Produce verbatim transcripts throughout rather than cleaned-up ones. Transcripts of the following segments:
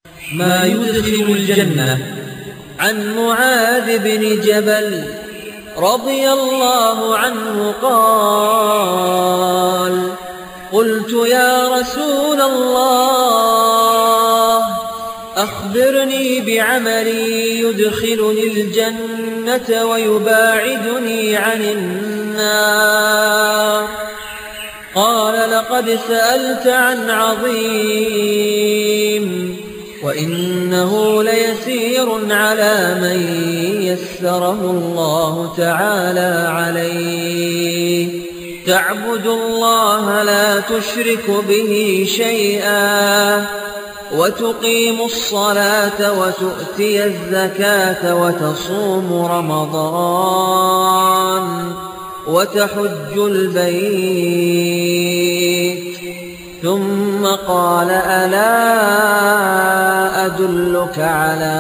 ما يدخل الجنة. عن معاذ بن جبل رضي الله عنه قال: قلت يا رسول الله أخبرني بعمل يدخلني الجنة ويباعدني عن النار. قال: لقد سألت عن عظيم، وإنه ليسير على من يسره الله تعالى عليه. تعبد الله لا تشرك به شيئا، وتقيم الصلاة وتؤتي الزكاة وتصوم رمضان وتحج البيت. ثم قال: ألا أدلك على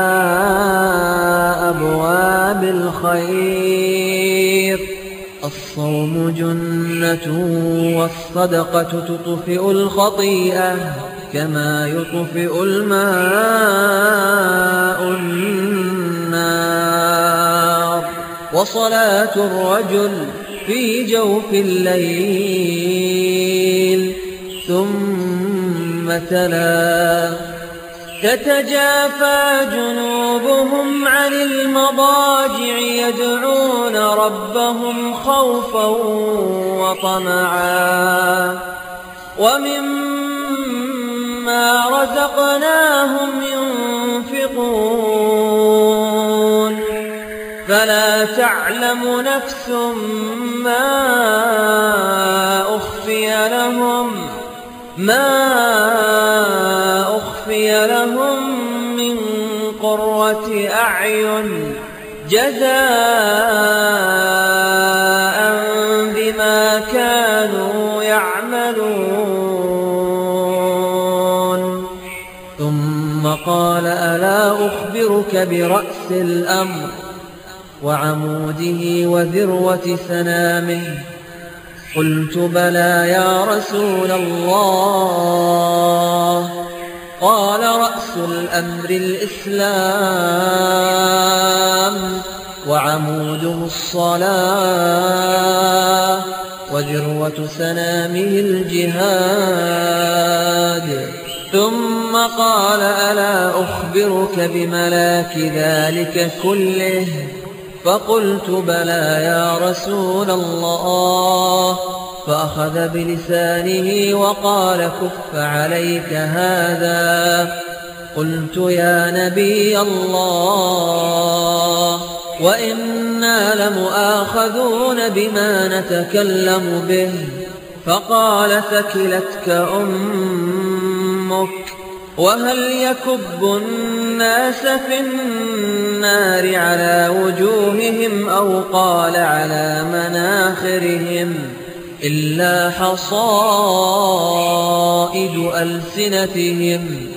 أبواب الخير؟ الصوم جنة، والصدقة تطفئ الخطيئة كما يطفئ الماء النار. وصلاة الرجل في جوف الليل. ثم تلا: تتجافى جنوبهم عن المضاجع يدعون ربهم خوفا وطمعا، ومما رزقناهم ينفقون. فلا تعلم نفس ما أخفي لهم ما أخفي لهم من قرة أعين جزاء بما كانوا يعملون. ثم قال: ألا أخبرك برأس الأمر وعموده وذروة سنامه؟ قلت: بلى يا رسول الله. قال: رأس الأمر الإسلام، وعموده الصلاة، وذروة سنامه الجهاد. ثم قال: ألا أخبرك بملاك ذلك كله؟ فقلت: بلى يا رسول الله. فأخذ بلسانه وقال: كف عليك هذا. قلت: يا نبي الله، وإنا لمؤاخذون بما نتكلم به. فقال: ثكلتك أمك. وهل يكب الناس في النار على وجوههم أو قال على مناخرهم إلا حصائد ألسنتهم؟